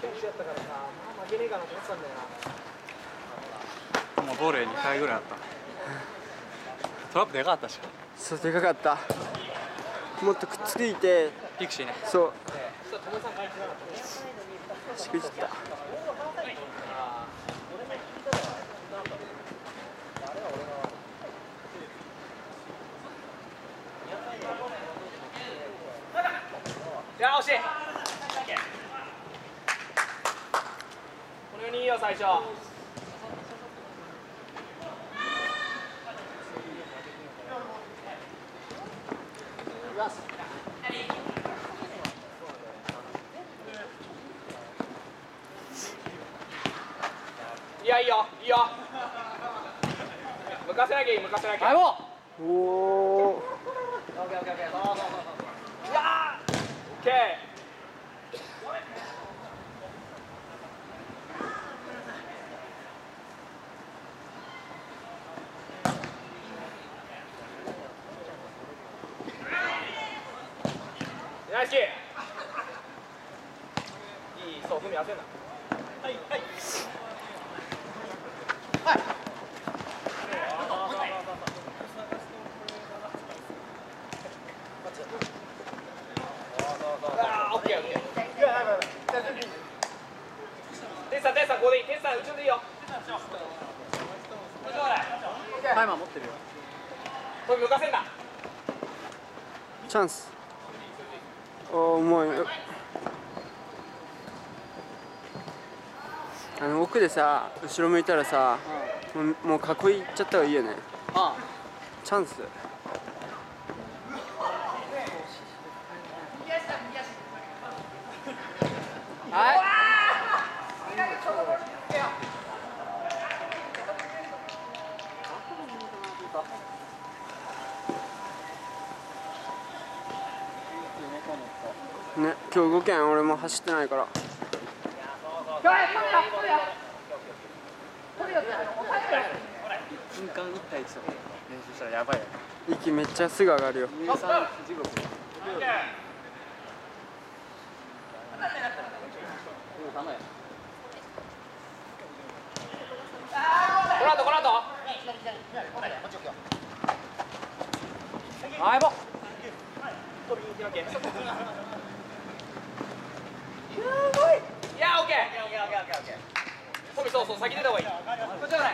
選手やったからさ、まあ負けねえかなと思ってたんだよな。 もうボール2回ぐらいあった。トラップでかかったし。 そう、でかかった。もっとくっついて。 ピクシーね。 そう。しくじった。 いや、惜しい。この4人いいよ、最初。いや、いいよ、いいよ。向かせなきゃいい、向かせなきゃ。はい、もう。おお。オッケー、オッケー、オッケー。そうそうそうそう。いやー。オッケー。ナイスキー。いい、そう、踏み焦んな。はい、はい。はい。オッケー、オッケー。テスさん、ここでいい。テスさん、後ろでいいよ。 タイマー持ってるよ。 これ向かせんな。 チャンス。おお、もう。奥でさ、後ろ向いたらさ、もう囲いっちゃった方がいいよね。 ああ、 チャンス。 はい。 ね、今日動けん。俺も走ってないから。 1分間1対1とか練習したらやばいよね。 息めっちゃすぐ上がるよ。 乳酸地獄。 この後。 はい、もう。 いや、オッケー。トミ、そうそう、先出た方がいい。こっちじゃない。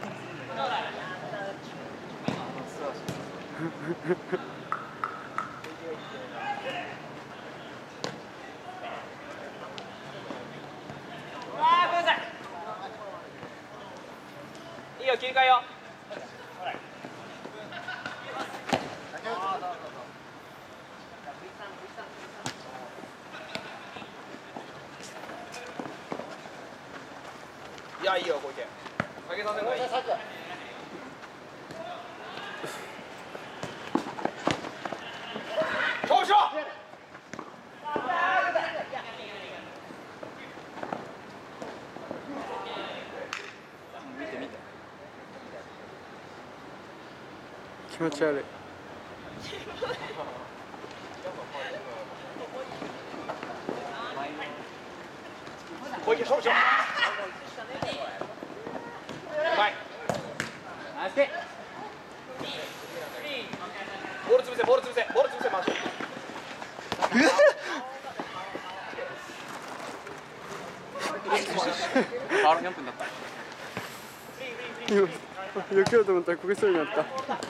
ああ、ごめんなさい。いいよ、切り替えよう。いや、いいよ、小池。下げさせんのいい。勝負しろ。 見て見て。 気持ち悪い。 小池、勝負しろ。はい。 ナイスキー。 ボール潰せ、ボール潰せ、ボール潰せ、マジ。 あ、4分だった。 今避けようと思ったらこけそうになった。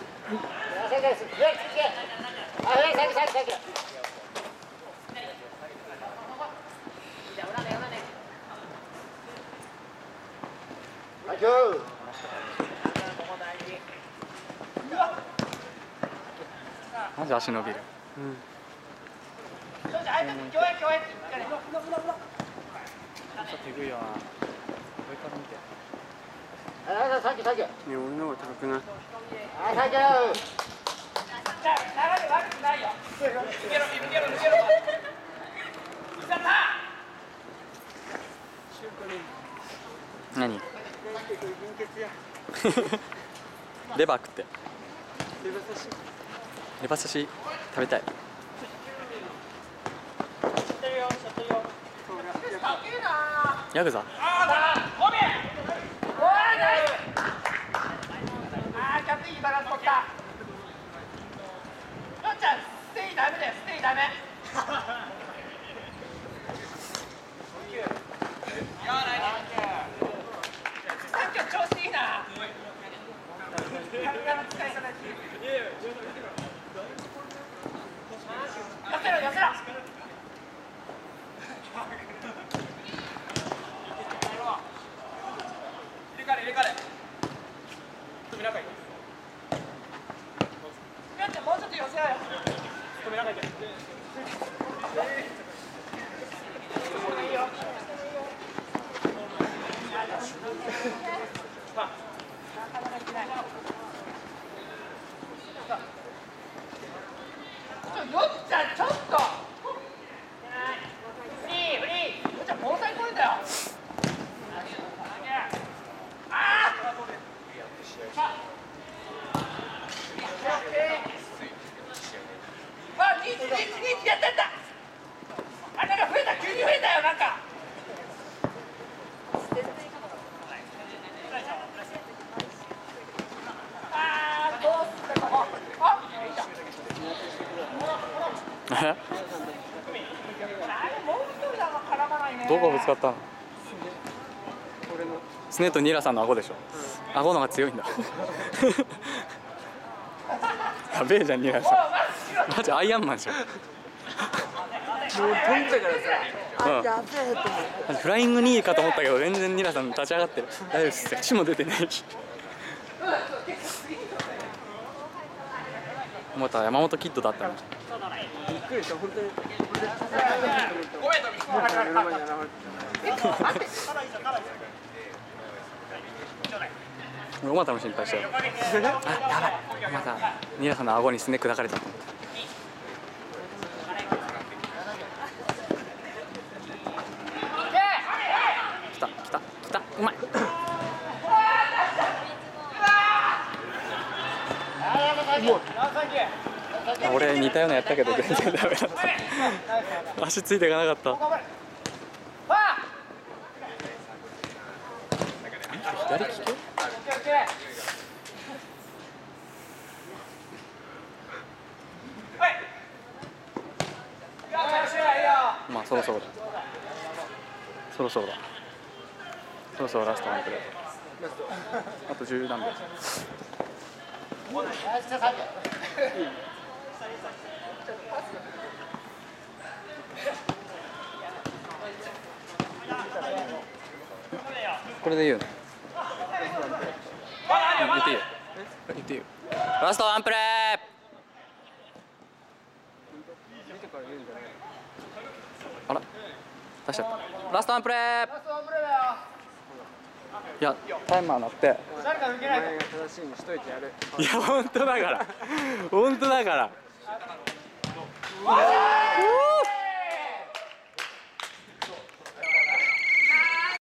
マジ足伸びる。 うん。 ちょっと手ぐいよな。上から見て。 ね、俺の方が高くない。 何？レバー食って。レバ刺し食べたい。 知ってるよ。 ヤクザ。 ゴミ。おーナイス。キャプテンいいバランス取った。よっちゃんステイダメだよ、ステイダメ。さっきは調子いいな。体の使い方し。寄せろ寄せろ。入れ替え入れ替え。富永い。やっちゃんもうちょっと寄せようよ。富永いけ。いいよ。よっちゃんちょっと。フリーフリー。よっちゃん防災ポイントよ。リーチやったやった。あ、なんか増えた、急に増えたよ、なんか。どうすったか。いいじゃん。もう一人だな、絡まないね。 どこぶつかったの？スネとニラさんの顎でしょ。顎の方が強いんだ。やべえじゃんニラさん。マジアイアンマンじゃん。 もう飛んだからさ、 うん、 やべえと思って。 フライング2位かと思ったけど全然ニラさん立ち上がってる。大丈夫です。血も出てないし。また山本キッドだったの。 びっくりした、本当に。 俺おまたも心配したよ。あ、やばい。またニラさんの顎にスネーク抱かれた。来た来た来た、うまい。俺似たようなやったけど全然ダメだった。足ついていかなかった。左利き？まあそろそろだ。そろそろだ。そろそろラストワンプレー。あと10何秒。これで言うの？言っていいよ。言っていいよ。ラストワンプレー。あら、出しちゃった。ラストワンプレー。いや、タイマー鳴って。 誰か抜けないと。お前が正しいにしといてやる。 いや、本当だから。本当だから。